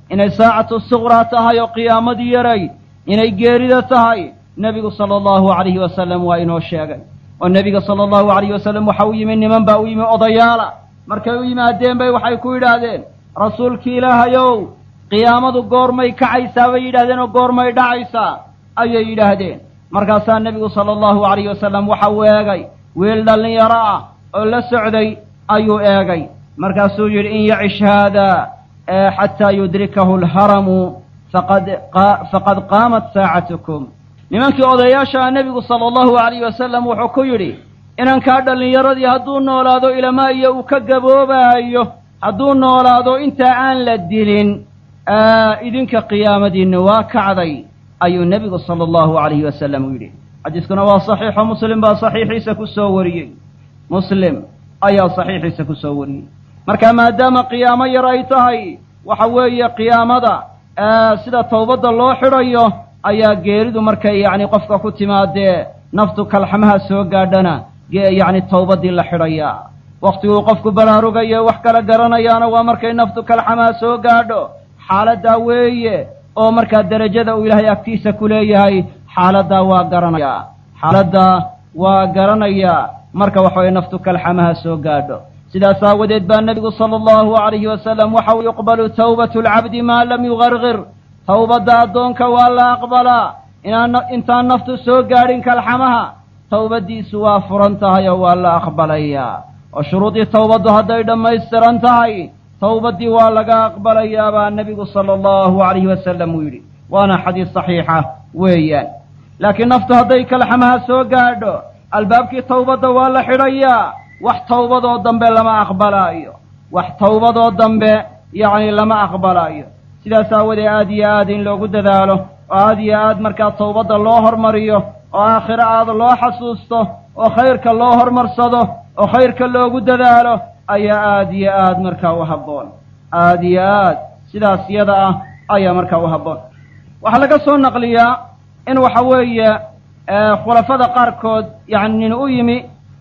inay saacatu suqraa tahay oo qiyaamadii yaray inay geerida tahay nebigu sala allahu calayhi wasalam waa inoo sheegay oo nebiga sala allahu calayhi wasalam waxa u yimi niman baa u yimi odayaala markay u yimaadeen bay waxay ku yidhaahdeen rasuulkii ilaahayow qiyaamadu goormay kacaysaa bay yidhahdeen oo goormay dhacaysaa ayay yidhaahdeen markaasaa nebigu sala allahu calayhi wasalam waxa uu eegay wiil dhallinyaro ah oo la socday ayuu eegay markaasuu yidhi in yacish haada xataa yudrikahu alharamu faqad faqad qaamat saacatukum nimankii odayaashaa nebigu sala allahu calayhi wasalam wuxuu ku yidhi inankaa dhallinyaradii hadduu noolaado ilamaa iyo uu ka gaboobaayo hadduu noolaado intaa aan la dilin idinka qiyaamadiinna waa kacday ayuu nebigu sala allahu calayhi wasalam u yidhi xadiiskuna waa saxiixo muslim baa saxiixiisa ku soo wariyey muslim ayaa saxiixiisa ku soo wariyey marka maadaama qiyaamo yar ay tahay waxa weeye qiyaamada sida tawbadda loo xidhayo ayaa geeridu markay yacni qofka ku timaadee naftu kalxamaha soo gaadhana yacni tawbaddii la xidhayaa wakhtiguu qofku baraarugayo wax kala garanayaana waa markay naftu kalxamaha soo gaadho xaaladdaa weeye oo markaa derajada uu ilaahay agtiisa ku leeyahay xaaladdaa waa garanayaa xaaladdaa waa garanayaa marka waxa weye naftu kalxamaha soo gaadho sidaas aawadeed baa nebigu sala allahu calayhi wasalam waxa uu yuqbalu tawbatu alcabdi maa lam yugargir tawbadda addoonka waa la aqbalaa inaan intaan naftu soo gaadhin kalxamaha tawbaddiisu waa furan tahay oo waa la aqbalayaa oo shuruudii tawbaddu hadday dhammaystiran tahay tawbaddii waa laga aqbalayaa baa nebigu sala allahu calayhi wasalam uu yidhi waana xadiis saxiixa weeyaan laakiin naftu hadday kalxamaha soo gaadho albaabkii tawbadda waa la xidhayaa wax tawbadoo dambe lama aqbalaayo wax tawbadoo dambe yacni lama aqbalaayo sidaas aawadee aad iyo aad in loogu dadaalo oo aad iyo aad markaa tawbadda loo hormariyo oo aakhiro aad loo xasuusto oo khayrka loo hormarsado oo khayrka loogu dadaalo ayaa aad iyo aad markaa u habboon aad iyo aad sidaas yada ah ayaa markaa u habboon waxaa laga soo naqliyaa in waxa weeye khulafada qaarkood yacni nin u yimi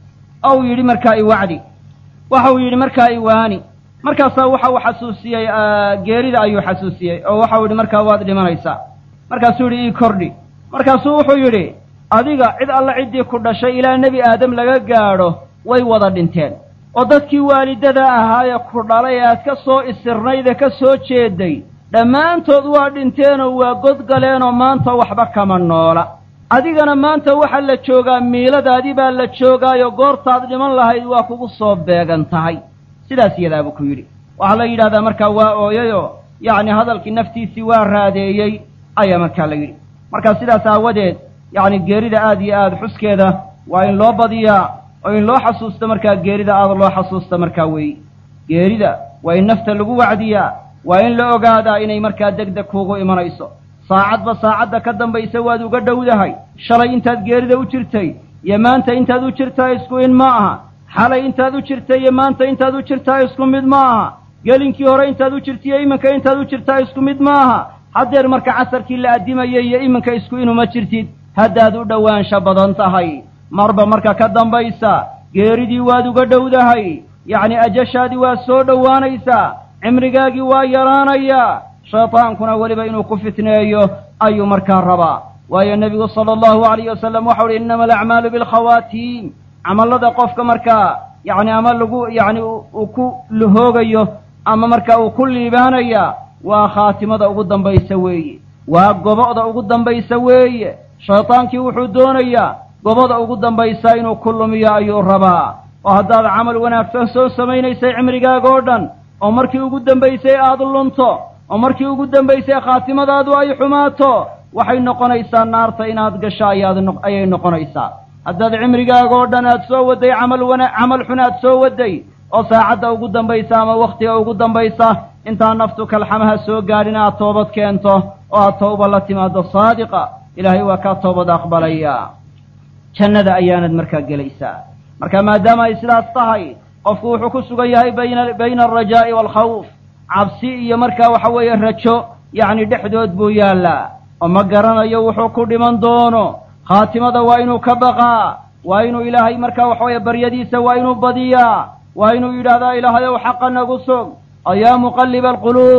ou yidhi markaa iwacdi waxa uu yidhi markaa iwaani markaasaa waxa uu xasuusiyey geerida ayuu xasuusiyey oo waxau yidhi markaa waad dhimanaysaa markaasuu yidhi ii kordhi markaasuu wuxuu yidhi adiga cid alla ciddii ku dhashay ilaa nebi aadam laga gaadho way wada dhinteen oo dadkii waalidada ahaayee ku dhalay ee aad ka soo isirnayd ee ka soo jeeday dhammaantood waa dhinteenoo waa godgaleenoo maanta waxba kama noola adigana maanta waxaa la joogaa miiladaadii baa la joogaayo goortaad dhiman lahayd waa kugu soo beegan tahay sidaas yadaabuu ku yidhi waxaa la yidhahdaa markaa waa ooyayoo yacni hadalkii naftiisii waa raadeeyey ayaa markaa la yidhi markaa sidaas aawadeed yacni geerida aad iyo aad xuskeeda waa in loo badiyaa oo in loo xasuusto markaa geerida aad loo xasuusta markaa weeye geerida waa in nafta lagu wacdiyaa waa in la ogaadaa inay markaa deg deg kuugu imanayso saacadba saacadda ka dambaysa waad uga dhowdahay shalay intaad geerida u jirtay iyo maanta intaad u jirtaa isku in ma aha xalay intaad u jirtay iyo maanta intaad u jirtaa isku mid ma aha gelinkii hore intaad u jirtay iyo iminka intaad u jirtaa isku mid ma aha haddeer marka casarkii la addimayay iyo iminka isku inuma jirtid haddaad u dhowaansha badan tahay marba marka ka dambaysa geeridii waad uga dhowdahay yacni ajashaadii waa soo dhowaanaysaa cimrigaagii waa yaraanayaa shaytaankuna weliba inuu ku fitneeyo ayuu markaa rabaa waayo nebigu sala allahu calayhi wasalam waxau uhi innama alacmaalu bilkhawaatiim camallada qofka markaa yacni ama lagu yacni uu ku lahoogayo ama markaa uu ku liibaanaya waa khaatimada ugu dambaysa weeye waa gobo'da ugu dambaysa weeye shaytaankii wuxuu doonayaa goboda ugu dambaysa inuu ku lumiyo ayuu rabaa oo haddaad camal wanaagsan soo samaynaysay cimrigaaga oo dhan oo markii ugu dambaysay aad lunto oo markii ugu dambaysay khaatimadaadu ay xumaato waxay noqonaysaa naarta inaad gasho ayaad ayay noqonaysaa haddaad cimrigaaga oo dhan aad soo waday camal wana camal xun aad soo waday oo saacadda ugu dambaysa ama wakhtiga ugu dambaysa intaa naftu kalxamaha soo gaadhin aad toobad keento oo aad tawba la timaado saadiqa ilaahay waa kaa toobad aqbalayaa jannada ayaanad markaa gelaysaa marka maadaama ay sidaas tahay qofku wuxuu ku sugan yahay bayna bayna alrajaa'i waalkhawf cabsi iyo markaa waxa weeye rajo yacni dhexdood buu yaallaa oo ma garanayo wuxuu ku dhiman doono khaatimada waa inuu ka baqaa waa inuu ilaahay markaa waxa weeye baryadiisa waa inuu badiyaa waa inuu yidhaahdaa ilaahayow xaqa nagu sug oo yaa muqalliba alquluub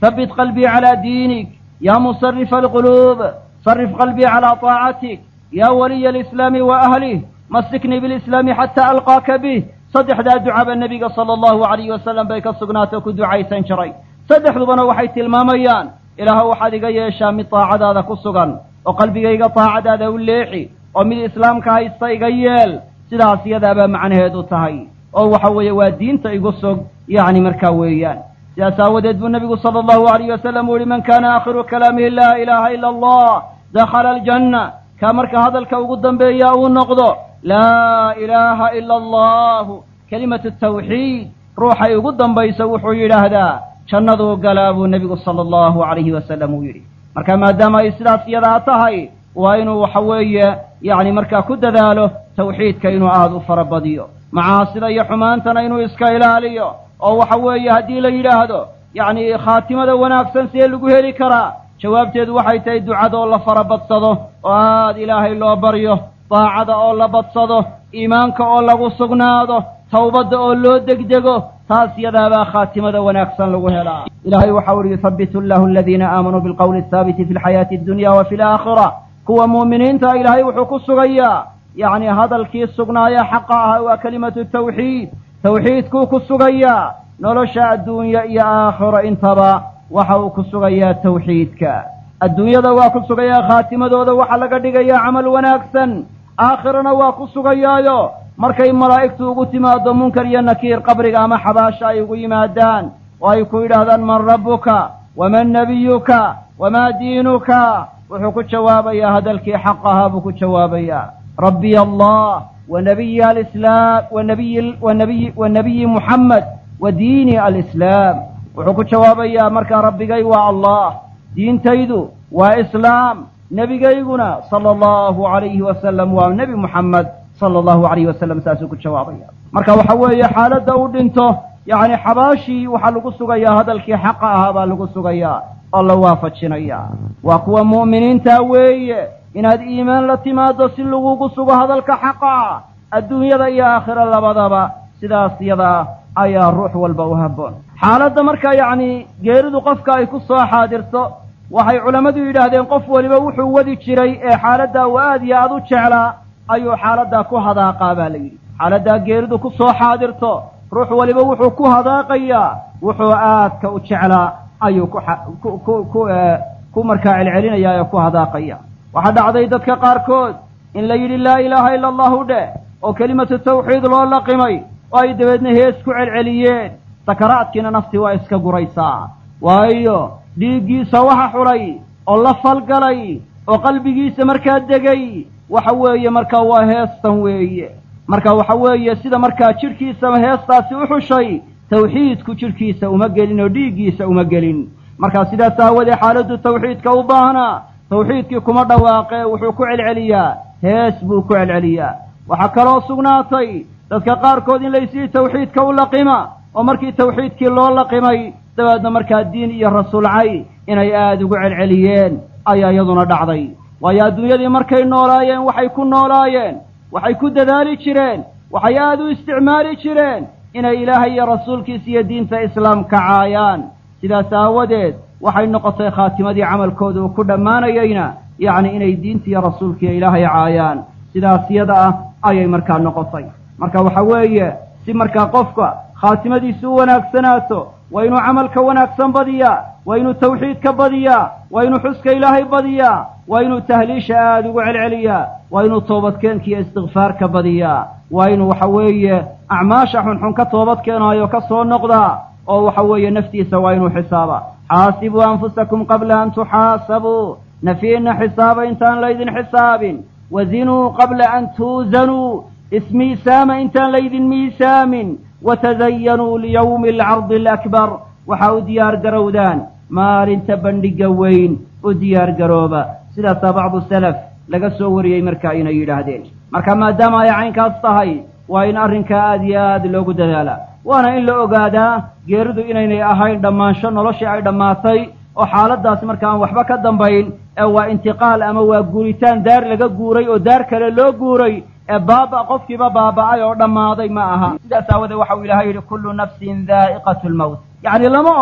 ثبت قلبي على دينك يا مصرف القلوب صرف قلبي على طاعتك يا ولي الإسلام وأهله مسكني بالإسلام حتى ألقاك به صدح ذا دعاء النبي صلى الله عليه وسلم بيك الصقناتك دعاء سنشري صدح ذبنا وحيت الماميان إله وحد جاي شام طاعة هذا كالصقن وقلبي جاي طاعة هذا والليحي ومن الإسلام كاي استيجيل سلاس يذهب معنى هذا التهي أو وحوي ودين تيقصق يعني مركويان سياسة ودد النبي صلى الله عليه وسلم ولمن كان آخر كلامه لا إله إلا الله دخل الجنة كامرك هذا الكو قدام بياء والنقض لا إله إلا الله كلمة التوحيد روحي قدام بيسوحوا إلى هذا شنذو قلاب النبي صلى الله عليه وسلم ويري مركا ما دام إسلاس يذاتهي وإنه حوية يعني مركا كد ذاله توحيد كإنه آذو فربضيو معاصر يحمان تنينو إسكايلاليو أو حوية هدي ليلة هذا يعني خاتمة وناكسن سيلقو هيري كرا جوابتي waxay tahay ducada oo la farabadsado oo aad ilaahay loo baryo taacada oo la badsado iimaanka oo lagu sugnaado tawbada oo loo degdego taas yadaaba khaatimada wanaagsan lagu helaa ilaahay waxa uu yithabbitu allahu alladhina aamanu bil qawli thabit fi al hayati ad-dunya wa fi al-akhirah kuwa mu'miniinta ilaahay wuxuu ku sugayaa yani hadalkii sugnaaya xaqa ah waa kalimatu tawxiid tawxiidku ku sugayaa nolosha adduunya iyo aakhira intaba waxa uu ku sugayaa tawxiidka adduunyada waa ku sugayaa khaatimadooda waxa laga dhigayaa camal wanaagsan aakhirana waa ku sugayaayo markay malaa'igtu ugu timaado munkar iyo nakiir qabriga ama xabaasha ay ugu yimaadaan oo ay ku yidhaahdaan man rabbuka waman nabiyuka wamaa diinuka wuxuu ku jawaabayaa hadalkii xaqahaa buu ku jawaabayaa rabbiy allah wanabiy alislaam wanabiy wanabiy wanabiy muxamed wadiini alislaam wuxuu ku jawaabayaa markaa rabbigay waa allah diintaydu waa islaam nebigayguna sala allahu calayhi wasalam waa nebi muxamed sala allahu calayhi wasalam saasuu ku jawaabaya marka waxa weeye xaaladda uu dhinto yacni xabaashii waxaa lagu sugayaa hadalkii xaqa ahaa baa lagu sugayaa oo la waafajinayaa waa kuwa mu'miniinta weeye inaad iimaan la timaado si lagugu sugo hadalka xaqa adduunyada iyo aakhira labadaba sidaas yadaa ayaa ruux walba u habboon xaaladda markaa yacni geeridu qofka ay ku soo xaadirto waxay culammadu yidhaahdeen qof waliba wuxuu wadi jiray ee xaaladdaa uu aad iyo aad u jeclaa ayuu xaaladdaa ku hadaaqaa baa la yidhi xaaladdaa geeridu ku soo xaadirto ruux waliba wuxuu ku hadaaqayaa wuxuu aadka u jeclaa ayuu ku ku ku ku markaa celcelinayaa ee ku hadaaqaya waxaa dhacday dadka qaarkood in la yidhi laa ilaaha ila allahu dheh oo kelimatu tawxiid loo laqimay oo ay dabeedna hees ku celceliyeen sakaraadkiina naftii waa iska guraysaa waayo dhiiggiisa waxa xulay oo la falgalay oo qalbigiisa markaa degay waxa weeye markaa waa heestan weeye marka waxa weeye sida markaa jidhkiisa heestaasi u xushay tawxiidku jidhkiisa uma gelin oo dhiiggiisa uma gelin markaa sidaas aawadee xaaladdu tawxiidka u baahnaa tawxiidkii kuma dhawaaqee wuxuu ku celceliyaa hees buu ku celceliyaa waxaa kaloo sugnaatay dadka qaarkood in laysii tawxiidka u laqima oo markii tawxiidkii loo laqimay dabeedna markaa diin iyo rasuulcay inay aada ugu celceliyeen ayaa iyaduna dhacday waayo adduunyadii markay noolaayeen waxay ku noolaayeen waxay ku dadaali jireen waxay aada u isticmaali jireen inay ilaahay iyo rasuulkiisa iyo diinta islaamka caayaan sidaas aawadeed waxay noqotay khaatimadii camalkooda uu ku dhammaanayeyna yacni inay diinta iyo rasuulka iyo ilaahay caayaan sidaas yada ah ayay markaa noqotay marka waxa weeye si markaa qofka khaatimadiisu u wanaagsanaato waa inuu camalka wanaagsan badiyaa waa inuu tawxiidka badiyaa waa inuu xuska ilaahay badiyaa waa inuu tahliisha aada ugu celceliyaa waa inuu toobadkeenka iyo istikfaarka badiyaa waa inuu waxa weeye acmaasha xunxun ka toobad keenaayo ka soo noqdaa oo waxa weeye naftiisa waa inuu xisaaba xaasibuu anfusakum qabla an tuxaasabuu nafiina xisaaba intaan laydin xisaabin wazinuu qabla an tuuzanuu ismiisaama intaan laydin miisaamin watazayanuu liyawmi alcardi alakbar waxa u diyaar garowdaan maalinta bandhiga weyn u diyaar garooba sidaasaa bacdu salaf laga soo wariyey markaa inay yidhaahdeen marka maadaama ay caynkaas tahay waa in arrinkaa aad iyo aad loogu dadaalaa waana in la ogaadaa geeridu inaynay ahayn dhammaansho noloshii ay dhammaatay oo xaaladdaasi marka aan waxba ka dambayn ee waa intiqaal ama waa guuritaan daar laga guuray oo daar kale loo guuray ee baaba qofkiiba baaba'ay oo dhammaaday ma aha sidaas aawadee waxa uu ilaahay yidhi kullu nafsin daa'iqatu lmawt yacni lama odhan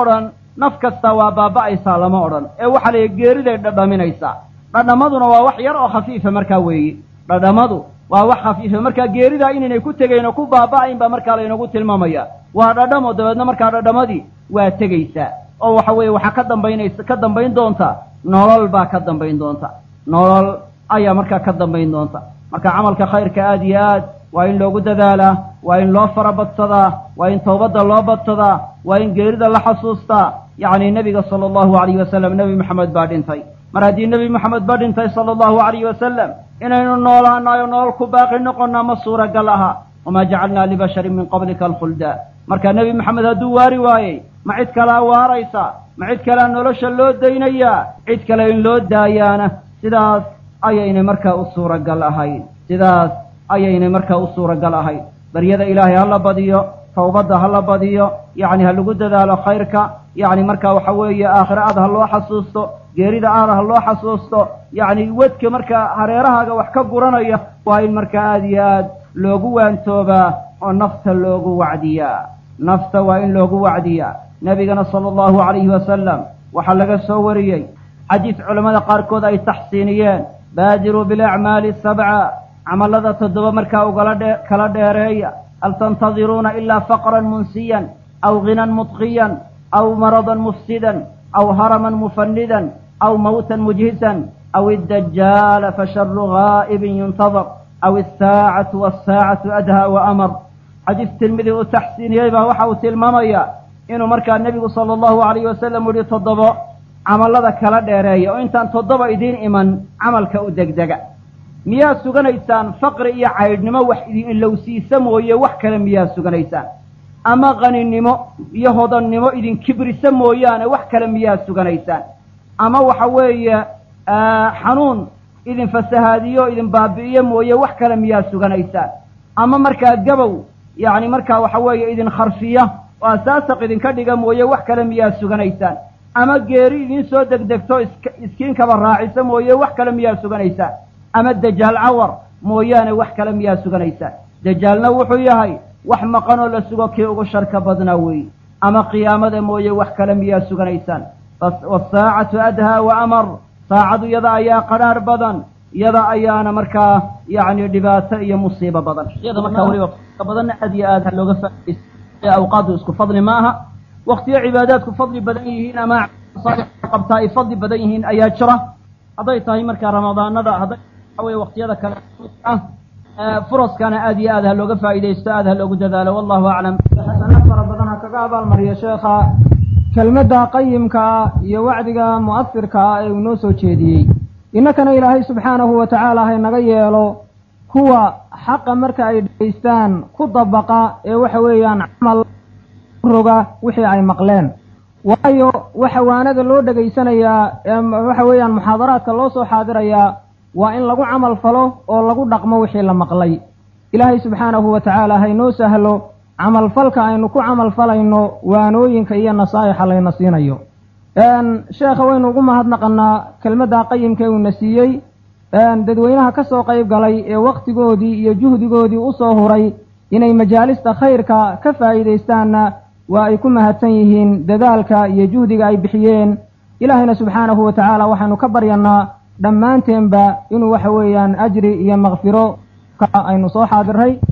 naf kasta waa baaba'aysaa lama odhan ee waxaa layihi geeriday dhadhaminaysaa dhadhamaduna waa wax yar oo khafiifa markaa weeye dhadhamadu waa wax khafiifa markaa geeridaa inaynay ku tegayn oo ku baaba'ayn baa markaa laynagu tilmaamaya waa dhadhamo dabeedna markaa dhadhamadii waa tegaysaa oo waxa weeye waxaa ka dambaynaysa ka dambayn doonta nolol baa ka dambayn doonta nolol ayaa markaa ka dambayn doonta marka camalka khayrka aad iyo aad waa in loogu dadaalaa waa in loo fara badsadaa waa in tawbadda loo badsadaa waa in geerida la xasuustaa yacni nebiga sala allahu alayhi wasalam nebi moxamed baa dhintay mar haddii nebi moxamed ba dhintay sala allahu alayhi wasalam inaynu noolaanayo nolol ku baaqi noqonnaa ma suuragal aha wamaa jacalnaa libasharin min qablika alkhulda marka nebi moxamed hadduu waari waayey ma cid kalaa waaraysa ma cid kalea nolosha loo daynayaa cid kale in loo daayaana sidaas ayaynay markaa u suuragal ahayn sidaas ayaynay markaa u suuragal ahayn baryada ilaahay ha la badiyo tawbadda ha la badiyo yacni ha lagu dadaalo khayrka yacni markaa waxa weeye aakhira aad ha loo xasuusto geerida aad ha loo xasuusto yacni wedka markaa hareerahaaga wax ka guranaya waa in markaa aad iyo aad loogu waantoobaa oo nafta loogu wacdiyaa nafta waa in loogu wacdiyaa nebigana sala allahu calayhi wasalam waxaa laga soo wariyey xadiis culammada qaarkood ay taxsiiniyeen baadiruu bilacmaali sabca camallada toddoba markaa ugala dhe kala dheereeya hal tantadiruuna ilaa faqran munsiyan aw ghinan mudqiyan aw maradan mufsidan aw haraman mufanidan aw mawtan mujhisan aw iddajaala fasharu ghaa'ibin yuntadar aw alsaacatu walsaacatu adhaa wa amar xadiis tirmidi uu taxsiiniyey baa waxa uu tilmaamaya inuu markaa nebigu sala allahu alayhi wasalam u yihi toddobo camallada kala dheereeya oo intaan toddoba idiin iman camalka u degdega miyaa suganaysaan faqri iyo caydhnimo wax idin ilowsiisa mooye wax kale miyaa suganaysaan ama qaninimo iyo hodannimo idin kibrisa mooyaane wax kale miyaa suganaysaan ama waxa weeye xanuun idin fasahaadiyo idin baabi'iyo mooye wax kale miyaa suganaysaan ama markaa gabow yacni markaa waxa weeye idin kharfiya oo asaasaq idinka dhiga mooye wax kale miyaa suganaysaan ama geeri idiin soo degdegto isk iskiinkaba raacisa mooye wax kale miyaa suganaysaan ama dajaal cawar mooyaane wax kale miyaa suganaysaan dajaalna wuxuu yahay wax maqanoo la sugo kii ugu sharka badnaa weeye ama qiyaamada mooye wax kale miyaa suganaysaan wasaacatu adhaa wa amar saacadu yada ayaa qadhaar badan yada ayaana markaa yacni dhibaato iyo musiibo badan iyada markaa weliba ka badanna aad iyo aad looga faa'iidaysto awqaadu isku fadli ma aha waktiyo cibaadaadku fadli badan yihiin ama saalix qabtaa ay fadli badan yihiin ayaa jira hadday tahay markaa ramadaanada hadday waxa weeye waqtiyada kale ah furaskana aad iyo aad ha looga faa'iidaysto aad ha loogu dadaalo wallahu aclam xasanaad fara badan ha kaga abaalmariyo sheekha kelmadda qayimka iyo wacdiga mu'asirka ee uu noo soo jeediyey innakana ilaahay subxaanahu wa tacaala haynaga yeelo kuwa xaqa marka ay dhegaystaan ku dabaqa ee waxa weeyaan camal roga wixii ay maqleen waayo waxa waanada loo dhegaysanayaa waxa weeyaan muxaadaraadka loo soo xaadirayaa waa in lagu camal falo oo lagu dhaqmo wixii la maqlay ilaahay subxaanahu wa tacaala haynoo sahlo camal falka aynu ku camal falayno waanooyinka iyo nasaa'ixa layna siinayo sheekha waynu ugu mahadnaqanaa kelmadda qayimka uuna siiyey dadweynaha ka soo qayb galay ee wakhtigoodii iyo juhdigoodii u soo huray inay majaalista khayrka ka faa'iidaystaanna waa ay ku mahadsan yihiin dadaalka iyo juhdiga ay bixiyeen ilaahayna subxaanahu wa tacaala waxaanu ka baryanaa dhammaanteenba inuu waxa weeyaan ajri iyo makfiro ka aynu soo xaadirray